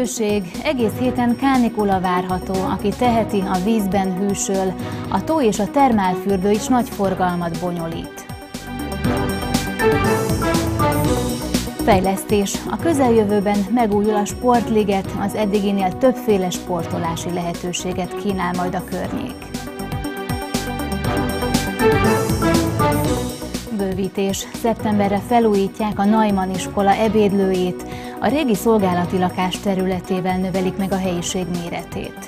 hőség, egész héten kánikula várható, aki teheti, a vízben hűsöl. A tó és a termálfürdő is nagy forgalmat bonyolít. Fejlesztés. A közeljövőben megújul a sportliget, az eddiginél többféle sportolási lehetőséget kínál majd a környék. Bővítés. Szeptemberre felújítják a Neumann iskola ebédlőjét, a régi szolgálati lakás területével növelik meg a helyiség méretét.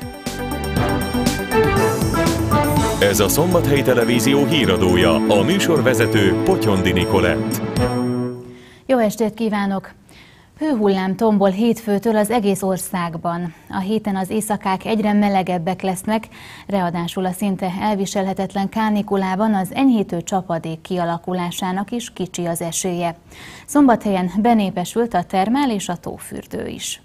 Ez a Szombathelyi Televízió híradója, a műsorvezető Potyondi Nikolett. Jó estét kívánok! Hőhullám tombol hétfőtől az egész országban. A héten az éjszakák egyre melegebbek lesznek, ráadásul a szinte elviselhetetlen kánikulában az enyhítő csapadék kialakulásának is kicsi az esélye. Szombathelyen benépesült a termál és a tófürdő is.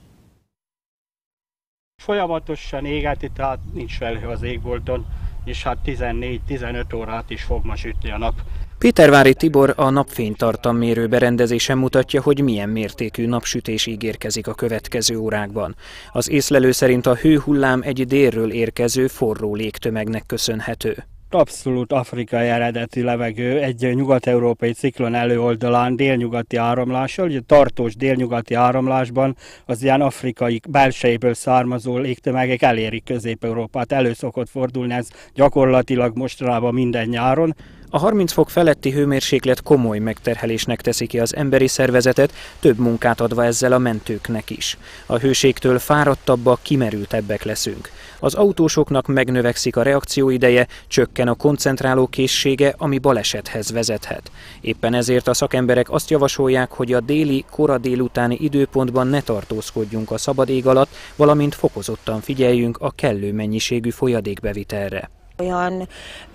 Folyamatosan égeti, tehát nincs felhő az égbolton, és hát 14-15 órát is fog ma sütni a nap. Pétervári Tibor a napfénytartammérő berendezésen mutatja, hogy milyen mértékű napsütés ígérkezik a következő órákban. Az észlelő szerint a hőhullám egy délről érkező forró légtömegnek köszönhető. Abszolút afrikai eredetű levegő, egy nyugat-európai ciklon előoldalán délnyugati áramlással, ugye tartós délnyugati áramlásban az ilyen afrikai belsejéből származó légtömegek elérik Közép-Európát. Elő szokott fordulni ez gyakorlatilag mostanában minden nyáron. A 30 fok feletti hőmérséklet komoly megterhelésnek teszi ki az emberi szervezetet, több munkát adva ezzel a mentőknek is. A hőségtől fáradtabbak, kimerültebbek leszünk. Az autósoknak megnövekszik a reakcióideje, csökken a koncentráló készsége, ami balesethez vezethet. Éppen ezért a szakemberek azt javasolják, hogy a déli, kora délutáni időpontban ne tartózkodjunk a szabad ég alatt, valamint fokozottan figyeljünk a kellő mennyiségű folyadékbevitelre. Olyan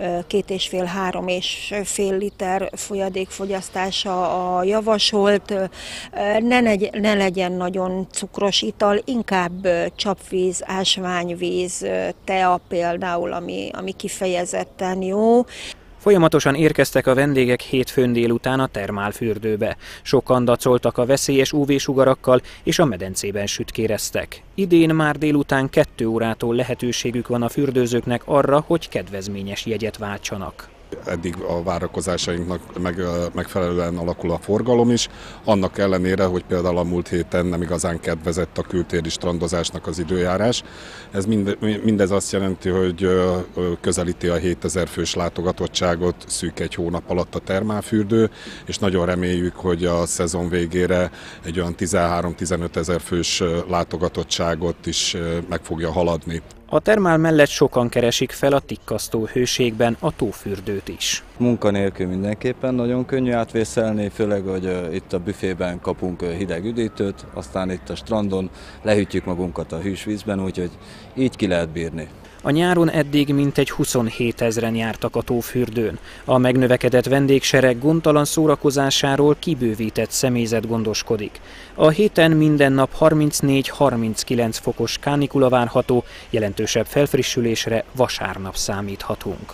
2,5–3,5 liter folyadékfogyasztása a javasolt, ne legyen nagyon cukros ital, inkább csapvíz, ásványvíz, tea például, ami kifejezetten jó. Folyamatosan érkeztek a vendégek hétfőn délután a termálfürdőbe. Sokan dacoltak a veszélyes UV-sugarakkal és a medencében sütkéreztek. Idén már délután 2 órától lehetőségük van a fürdőzőknek arra, hogy kedvezményes jegyet váltsanak. Eddig a várakozásainknak megfelelően alakul a forgalom is, annak ellenére, hogy például a múlt héten nem igazán kedvezett a kültéri strandozásnak az időjárás. Ez mindez azt jelenti, hogy közelíti a 7000 fős látogatottságot szűk egy hónap alatt a termálfürdő, és nagyon reméljük, hogy a szezon végére egy olyan 13-15 ezer fős látogatottságot is meg fogja haladni. A termál mellett sokan keresik fel a tikkasztó hőségben a tófürdőt is. Munkanélkül mindenképpen nagyon könnyű átvészelni, főleg, hogy itt a büfében kapunk hideg üdítőt, aztán itt a strandon lehűtjük magunkat a hűs vízben, úgyhogy így ki lehet bírni. A nyáron eddig mintegy 27 000-en jártak a tófürdőn. A megnövekedett vendégsereg gondtalan szórakozásáról kibővített személyzet gondoskodik. A héten minden nap 34–39 fokos kánikula várható, jelentősebb felfrissülésre vasárnap számíthatunk.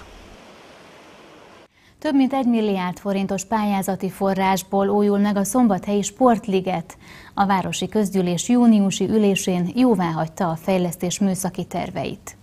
Több mint 1 milliárd forintos pályázati forrásból újul meg a Szombathelyi Sportliget. A városi közgyűlés júniusi ülésén jóváhagyta a fejlesztés műszaki terveit.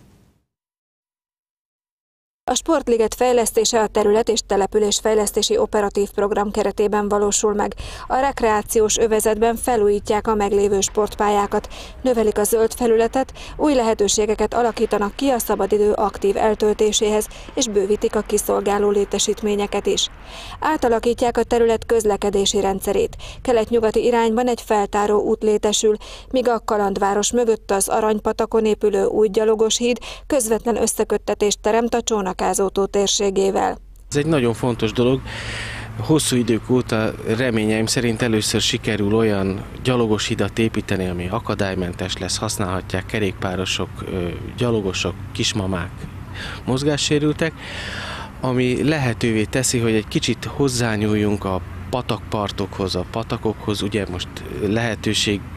A Sportliget fejlesztése a terület- és településfejlesztési operatív program keretében valósul meg. A rekreációs övezetben felújítják a meglévő sportpályákat, növelik a zöld felületet, új lehetőségeket alakítanak ki a szabadidő aktív eltöltéséhez, és bővítik a kiszolgáló létesítményeket is. Átalakítják a terület közlekedési rendszerét. Kelet-nyugati irányban egy feltáró út létesül, míg a Kalandváros mögött az Aranypatakon épülő új gyalogos híd közvetlen összeköttetést teremt a Csónakázó-tó térségével. Ez egy nagyon fontos dolog. Hosszú idők óta reményeim szerint először sikerül olyan gyalogos hidat építeni, ami akadálymentes lesz, használhatják kerékpárosok, gyalogosok, kismamák, mozgássérültek, ami lehetővé teszi, hogy egy kicsit hozzányúljunk a patakpartokhoz, a patakokhoz. Ugye most lehetőség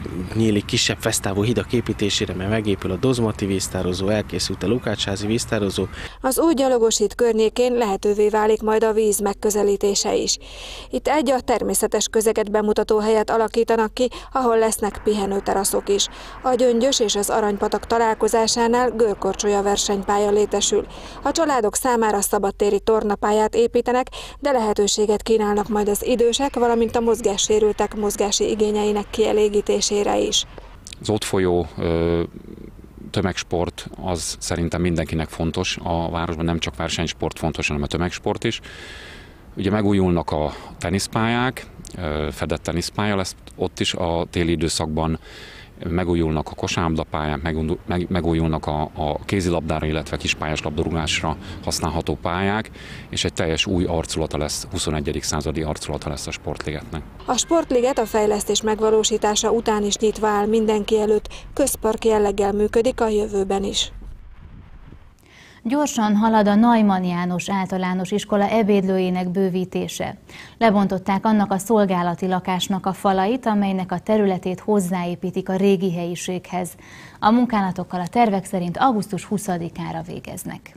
nyílik kisebb fesztávú hidak építésére, mert megépül a Dozmati víztározó, elkészült a Lukácsházi víztározó. Az új gyalogos híd környékén lehetővé válik majd a víz megközelítése is. Itt egy a természetes közeget bemutató helyet alakítanak ki, ahol lesznek pihenőteraszok is. A Gyöngyös és az Aranypatak találkozásánál görkorcsolya versenypálya létesül. A családok számára szabadtéri tornapályát építenek, de lehetőséget kínálnak majd az idősek, valamint a mozgássérültek mozgási igényeinek kielégítésére is. Az ott folyó tömegsport az szerintem mindenkinek fontos. A városban nem csak versenysport fontos, hanem a tömegsport is. Ugye megújulnak a teniszpályák, fedett teniszpálya lesz ott is a téli időszakban, megújulnak a kosárlabdapályák, megújulnak a kézilabdára, illetve kispályás labdarúgásra használható pályák, és egy teljes új arculata lesz, 21. századi arculata lesz a Sportligetnek. A Sportliget a fejlesztés megvalósítása után is nyitva áll mindenki előtt, közpark jelleggel működik a jövőben is. Gyorsan halad a Neumann János Általános Iskola ebédlőjének bővítése. Lebontották annak a szolgálati lakásnak a falait, amelynek a területét hozzáépítik a régi helyiséghez. A munkálatokkal a tervek szerint augusztus 20-ára végeznek.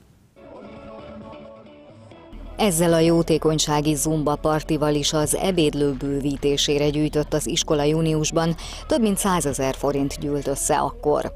Ezzel a jótékonysági zumba partival is az ebédlő bővítésére gyűjtött az iskola júniusban, több mint 100 000 forint gyűlt össze akkor.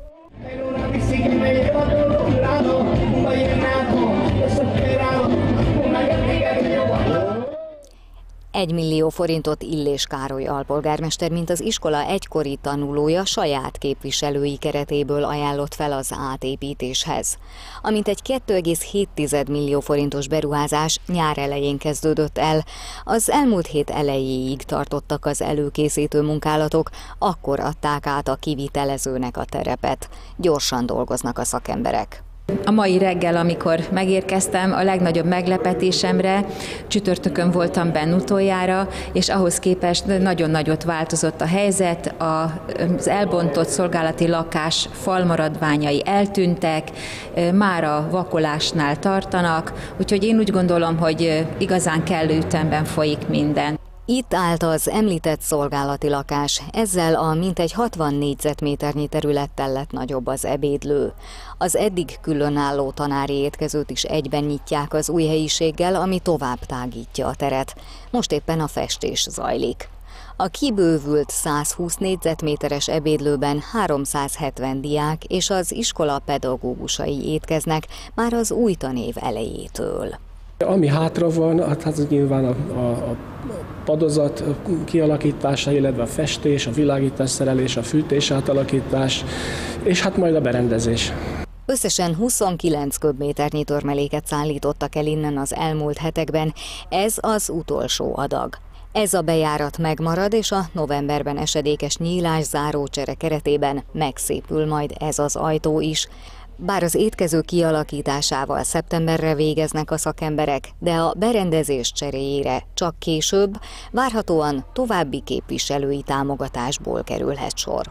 1 millió forintot Illés Károly alpolgármester, mint az iskola egykori tanulója saját képviselői keretéből ajánlott fel az átépítéshez. Amint egy 2,7 millió forintos beruházás nyár elején kezdődött el, az elmúlt hét elejéig tartottak az előkészítő munkálatok, akkor adták át a kivitelezőnek a terepet. Gyorsan dolgoznak a szakemberek. A mai reggel, amikor megérkeztem, a legnagyobb meglepetésemre csütörtökön voltam benn utoljára, és ahhoz képest nagyon nagyot változott a helyzet, az elbontott szolgálati lakás falmaradványai eltűntek, már a vakolásnál tartanak, úgyhogy én úgy gondolom, hogy igazán kellő ütemben folyik minden. Itt állt az említett szolgálati lakás, ezzel a mintegy 60 négyzetméternyi területtel lett nagyobb az ebédlő. Az eddig különálló tanári étkezőt is egyben nyitják az új helyiséggel, ami tovább tágítja a teret. Most éppen a festés zajlik. A kibővült 120 négyzetméteres ebédlőben 370 diák és az iskola pedagógusai étkeznek már az új tanév elejétől. Ami hátra van, hát az nyilván a padozat kialakítása, illetve a festés, a világítás szerelés, a fűtés átalakítás, és hát majd a berendezés. Összesen 29 köbméternyi törmeléket szállítottak el innen az elmúlt hetekben, ez az utolsó adag. Ez a bejárat megmarad, és a novemberben esedékes nyílás-zárócsere keretében megszépül majd ez az ajtó is. Bár az étkező kialakításával szeptemberre végeznek a szakemberek, de a berendezés cseréjére csak később, várhatóan további képviselői támogatásból kerülhet sor.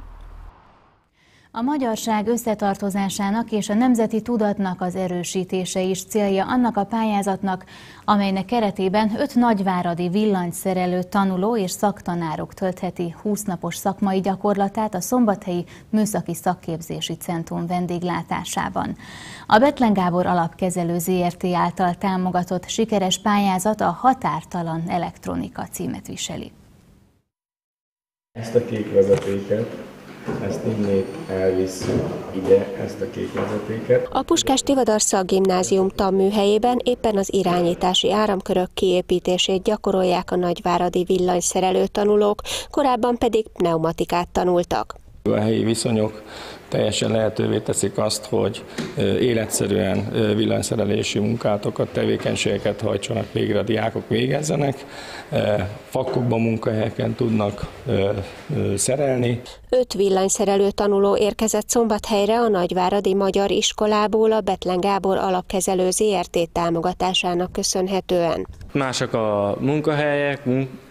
A magyarság összetartozásának és a nemzeti tudatnak az erősítése is célja annak a pályázatnak, amelynek keretében 5 nagyváradi villanyszerelő tanuló és szaktanárok töltheti 20 napos szakmai gyakorlatát a Szombathelyi Műszaki Szakképzési Centrum vendéglátásában. A Bethlen Gábor Alapkezelő Zrt. Által támogatott sikeres pályázat a Határtalan Elektronika címet viseli. Ezt a kék vezetéket, ezt innét elvisszük ide, ezt a kék vezetéket. A Puskás Tivadar Szakgimnázium tanműhelyében éppen az irányítási áramkörök kiépítését gyakorolják a nagyváradi villanyszerelő tanulók, korábban pedig pneumatikát tanultak. A helyi viszonyok teljesen lehetővé teszik azt, hogy életszerűen villanyszerelési munkátokat, tevékenységeket hajtsanak végre, a diákok végezzenek, fakkokban, munkahelyeken tudnak szerelni. 5 villanyszerelő tanuló érkezett Szombathelyre a nagyváradi magyar iskolából a Bethlen Gábor Alapkezelő Zrt. Támogatásának köszönhetően. Mások a munkahelyek,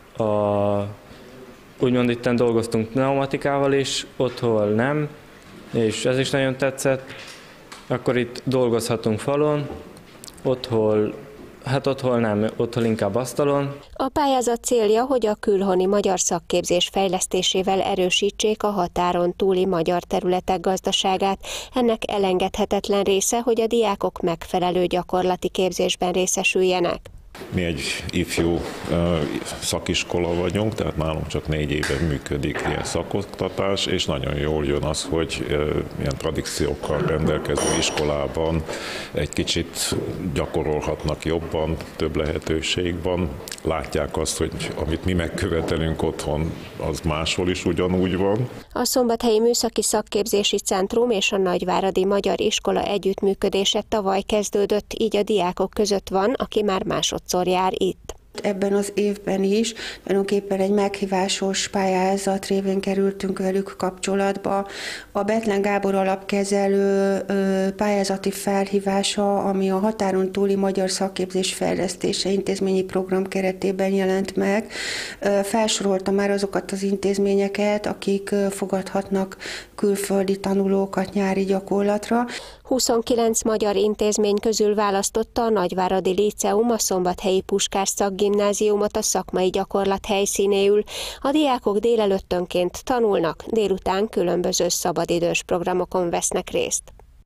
úgymond itten dolgoztunk pneumatikával is, otthon nem, és ez is nagyon tetszett. Akkor itt dolgozhatunk falon, otthon Hát otthon nem, otthon inkább asztalon. A pályázat célja, hogy a külhoni magyar szakképzés fejlesztésével erősítsék a határon túli magyar területek gazdaságát. Ennek elengedhetetlen része, hogy a diákok megfelelő gyakorlati képzésben részesüljenek. Mi egy ifjú szakiskola vagyunk, tehát nálunk csak 4 éve működik ilyen szakoktatás, és nagyon jól jön az, hogy ilyen tradíciókkal rendelkező iskolában egy kicsit gyakorolhatnak jobban, több lehetőség van. Látják azt, hogy amit mi megkövetelünk otthon, az máshol is ugyanúgy van. A Szombathelyi Műszaki Szakképzési Centrum és a Nagyváradi Magyar Iskola együttműködése tavaly kezdődött, így a diákok között van, aki már másodszor jár itt. Ebben az évben is tulajdonképpen egy meghívásos pályázat révén kerültünk velük kapcsolatba. A Bethlen Gábor alapkezelő pályázati felhívása, ami a határon túli magyar szakképzés fejlesztése intézményi program keretében jelent meg, felsorolta már azokat az intézményeket, akik fogadhatnak külföldi tanulókat nyári gyakorlatra. 29 magyar intézmény közül választotta a Nagyváradi Líceum a Szombathelyi Puskás Szakgimnáziumot a szakmai gyakorlat helyszínéül. A diákok délelőttönként tanulnak, délután különböző szabadidős programokon vesznek részt.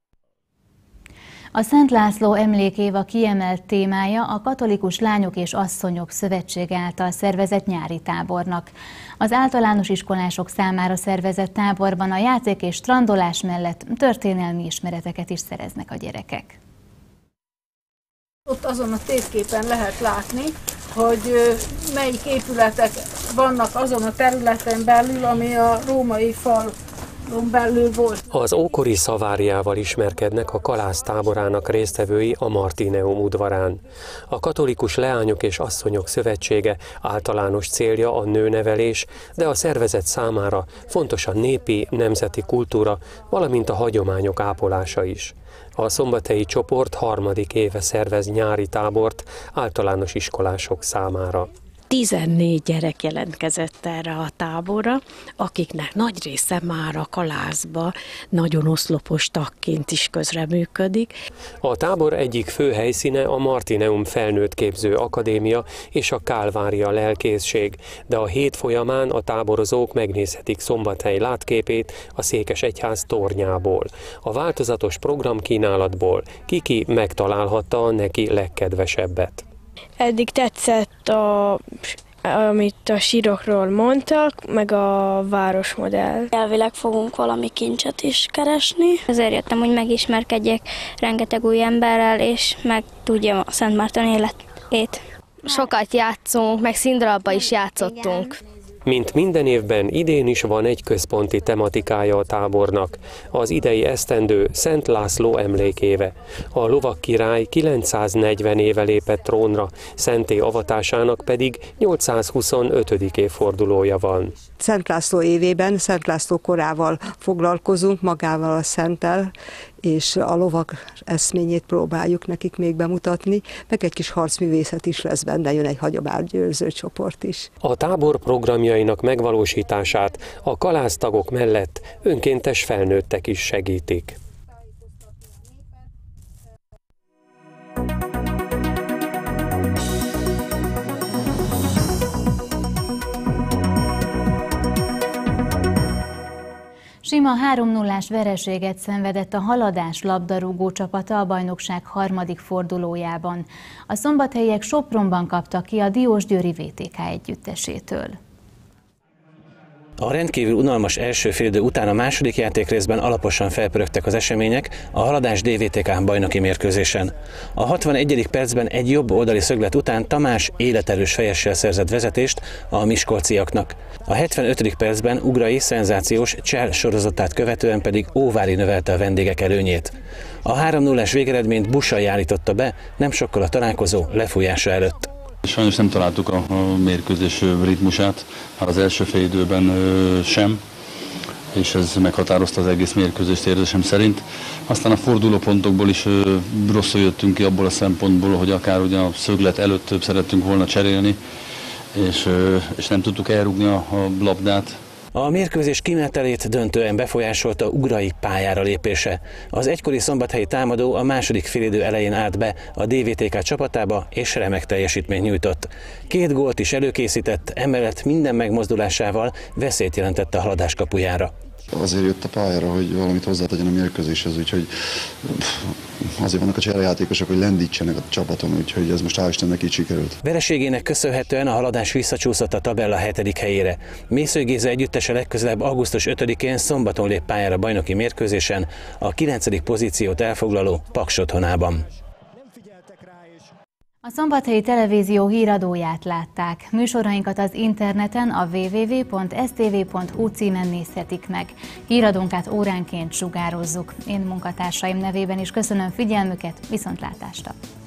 A Szent László emlékéva kiemelt témája a Katolikus Lányok és Asszonyok Szövetsége által szervezett nyári tábornak. Az általános iskolások számára szervezett táborban a játék és strandolás mellett történelmi ismereteket is szereznek a gyerekek. Ott azon a térképen lehet látni, hogy melyik épületek vannak azon a területen belül, ami a római fal belül volt. Az ókori szaváriával ismerkednek a kalász táborának résztvevői a Martineum udvarán. A Katolikus Leányok és Asszonyok Szövetsége általános célja a nőnevelés, de a szervezet számára fontos a népi, nemzeti kultúra, valamint a hagyományok ápolása is. A szombathelyi csoport 3. éve szervez nyári tábort általános iskolások számára. 14 gyerek jelentkezett erre a táborra, akiknek nagy része már a kalászba nagyon oszlopos tagként is közreműködik. A tábor egyik fő helyszíne a Martineum Felnőttképző Akadémia és a Kálvária lelkészség, de a hét folyamán a táborozók megnézhetik Szombathely látképét a Székesegyház tornyából. A változatos programkínálatból ki megtalálhatta a neki legkedvesebbet. Eddig tetszett, amit a sírokról mondtak, meg a városmodell. Elvileg fogunk valami kincset is keresni. Azért jöttem, hogy megismerkedjek rengeteg új emberrel, és megtudjam a Szent Márton életét. Sokat játszunk, meg színdarabba is játszottunk. Mint minden évben, idén is van egy központi tematikája a tábornak, az idei esztendő Szent László emlékéve. A lovagkirály 940 éve lépett trónra, szentté avatásának pedig 825. évfordulója van. Szent László évében, Szent László korával foglalkozunk, magával a szenttel, és a lovag eszményét próbáljuk nekik még bemutatni, meg egy kis harcművészet is lesz benne, jön egy hagyományőrző csoport is. A tábor programjainak megvalósítását a kalásztagok mellett önkéntes felnőttek is segítik. Sima 3-0-ás vereséget szenvedett a Haladás labdarúgó csapata a bajnokság 3. fordulójában. A szombathelyiek Sopronban kaptak ki a Diósgyőri VTK együttesétől. A rendkívül unalmas első félidő után a második játékrészben alaposan felpörögtek az események a Haladás DVTK bajnoki mérkőzésen. A 61. percben egy jobb oldali szöglet után Tamás életerős fejessel szerzett vezetést a miskolciaknak. A 75. percben Ugrai szenzációs Csel sorozatát követően pedig Óvári növelte a vendégek előnyét. A 3-0-es végeredményt Bussai állította be, nem sokkal a találkozó lefújása előtt. Sajnos nem találtuk a mérkőzés ritmusát, már az első félidőben sem, és ez meghatározta az egész mérkőzést érzésem szerint. Aztán a fordulópontokból is rosszul jöttünk ki abból a szempontból, hogy akár ugye a szöglet előtt több szerettünk volna cserélni, és nem tudtuk elrúgni a labdát. A mérkőzés kimenetelét döntően befolyásolta Ugrai pályára lépése. Az egykori szombathelyi támadó a második félidő elején állt be a DVTK csapatába és remek teljesítményt nyújtott. 2 gólt is előkészített, emellett minden megmozdulásával veszélyt jelentett a Haladás kapujára. Azért jött a pályára, hogy valamit hozzátegyen a mérkőzéshez, úgyhogy azért vannak a cserejátékosok, hogy lendítsenek a csapaton, úgyhogy ez most hál' Istennek így sikerült. Vereségének köszönhetően a Haladás visszacsúszott a tabella 7. helyére. Mészöly Géza együttese legközelebb augusztus 5-én szombaton lép pályára bajnoki mérkőzésen a 9. pozíciót elfoglaló Paks otthonában. A Szombathelyi Televízió híradóját látták. Műsorainkat az interneten a www.stv.hu címen nézhetik meg. Híradónkat óránként sugározzuk. Én munkatársaim nevében is köszönöm figyelmüket, viszontlátásra!